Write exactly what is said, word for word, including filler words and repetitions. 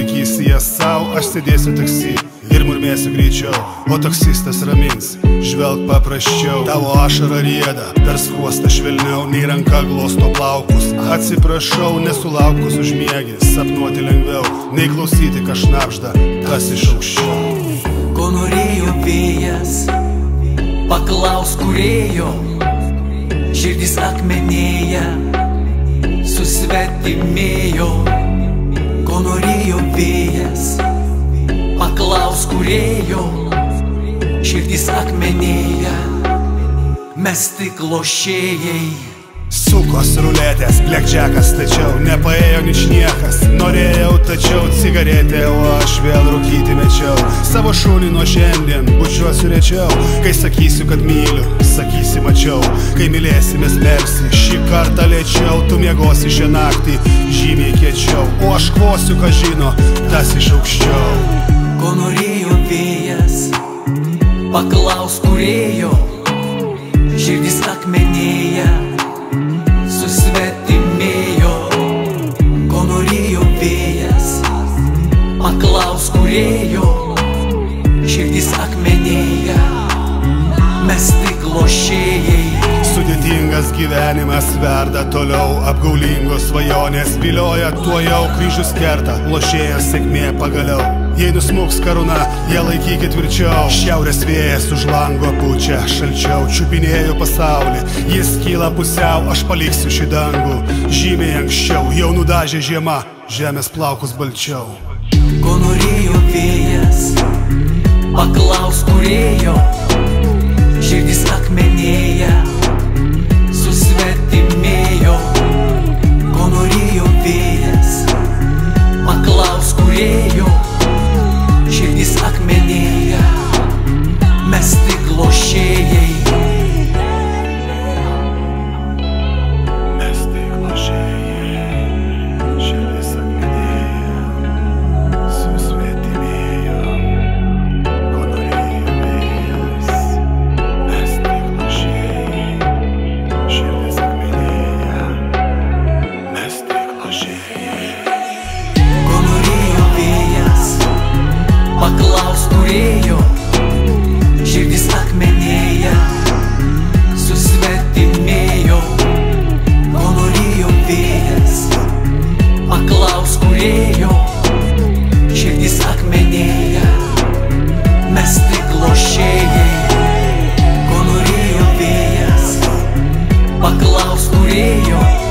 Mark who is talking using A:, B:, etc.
A: sakysi jas savo, aš sėdėsiu taksi ir murmėsiu greičiau, o taksistas ramins, žvelg paprasčiau. Tavo ašara rieda, per skruostą švelniau, nei ranka glosto plaukus. Atsiprašau, nesulaukus užmiegi, sapnuoti lengviau, nei klausyti, ką šnabžda tas iš aukščiau.
B: Ko norėjo vėjas, paklaus kūrėjo, širdis akmenėja, susvetimėjo. Ko norėjo vėjas, paklaus kūrėjo, širdis akmenėja, mes tik lošėjai.
A: Sukos ruletės, blekdžekas tačiau, nepaėjo nič niekas. Norėjau tačiau cigaretė, o aš vėl rūkyti mečiau. Savo šunį nuo šiandien bučiuosiu rečiau. Kai sakysiu, kad myliu, sakysi mačiau. Kai mylėsimės melsi, šį kartą lėčiau. Tu miegosi šią naktį, žymiai kiečiau, o aš kvosiu, ką žino tas iš aukščiau.
B: Ko norėjo vėjas, paklaus kūrėjo, širdis akmenėja, susvetimėjo. Ko norėjo vėjas, paklaus kūrėjo, širdis akmenėja, mes tik lošėjai.
A: Sudėtingas gyvenimas verda toliau, apgaulingos svajonės vilioja tuojau, kryžius kerta, lošėjas sėkmė pagaliau. Jei nusmuks karūna, ją laikykit tvirčiau. Šiaurės vėjas už lango pučia šalčiau, čiupinėju pasaulį, jis kyla pusiau, aš paliksiu šį dangų žymiai anksčiau. Jau nudažė žiema, žemės plaukus balčiau.
B: Ko norėjo vėjas, paklaus kūrėjo, širdis akmenėja, susvetimėjo. Ko norėjo vėjas, paklaus kūrėjo, širdis akmenėja, mes tik lošėjai.
A: Mes tik lošėjai, širdis akmenėja, susvetimėjo. Ko norėjo vėjas, mes tik lošėjai, širdis akmenėja, mes tik lošėjai.
B: Ko norėjo vėjas, paklaus kūrėjo, širdis akmenėja, susvetimėjo. Ko norėjo vėjas, paklaus kūrėjo, širdis akmenėja, mes tik lošėjai. Ko norėjo vėjas, paklaus kūrėjo,